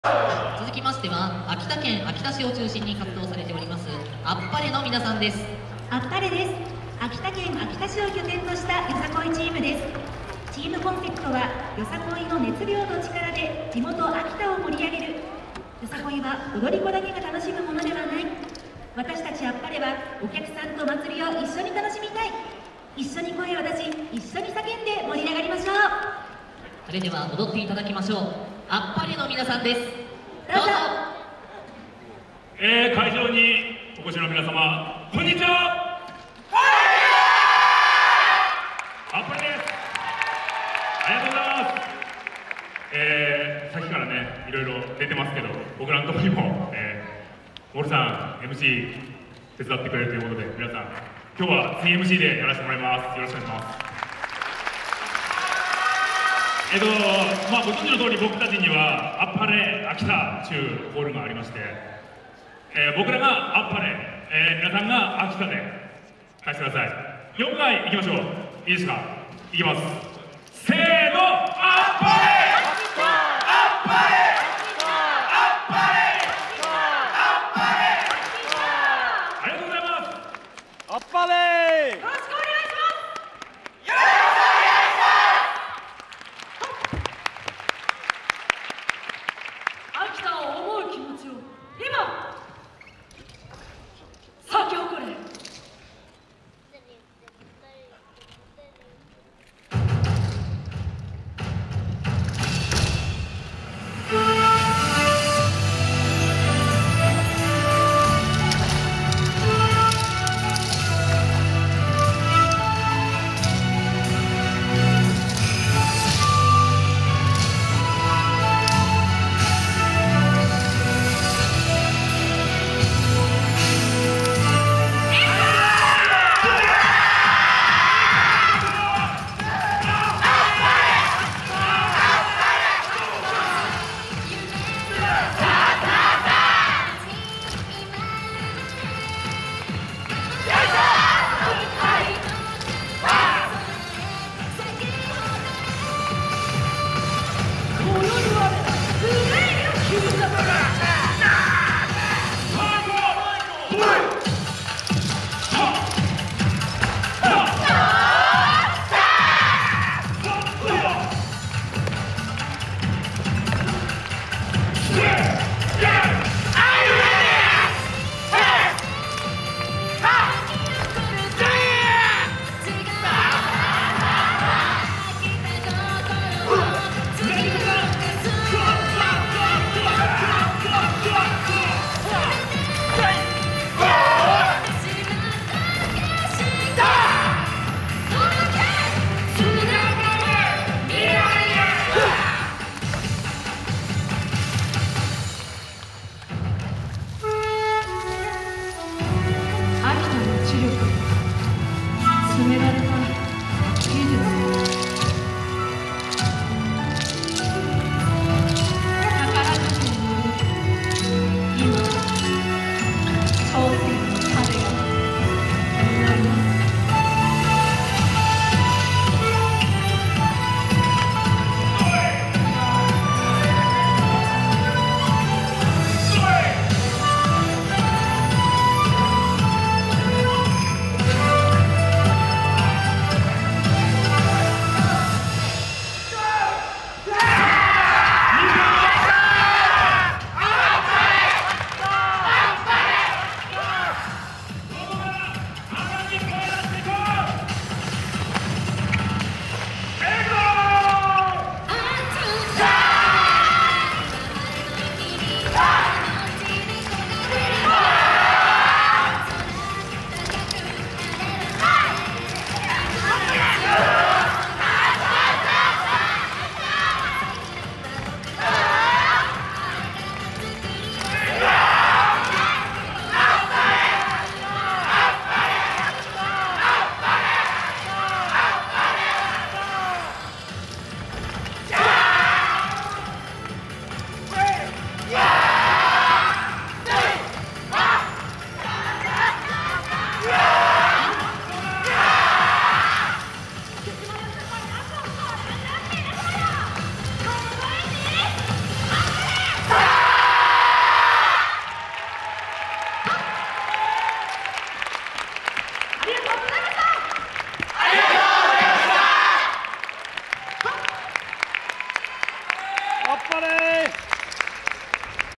続きましては秋田県秋田市を中心に活動されておりますあっぱれの皆さんです。 あっぱれです。秋田県秋田市を拠点としたよさこいチームです。チームコンセプトはよさこいの熱量と力で地元秋田を盛り上げる。よさこいは踊り子だけが楽しむものではない。私たちあっぱれはお客さんと祭りを一緒に楽しみたい。一緒に声を出し一緒に叫んで盛り上がりましょう。 それでは踊っていただきましょう。あっぱれの皆さんです。どうぞ。 会場にお越しの皆様、こんにちは。あっぱれです。ありがとうございます。さっきからね、いろいろ出てますけど、僕らのところにも、モルさん MC 手伝ってくれるということで、皆さん今日は 3MC でやらせてもらいます。よろしくお願いします。ご存知の通り僕たちにはあっぱれ秋田というホールがありまして、僕らがあっぱれ、皆さんが秋田で返してください。4回いきましょう。いいですか。いきます。せーの、あっぱれあっぱれあっぱれあっぱれありがとうございます。 あっぱれ。 よろしくお願いします。 秋田を思う気持ちを今咲き誇れ。 ぱれ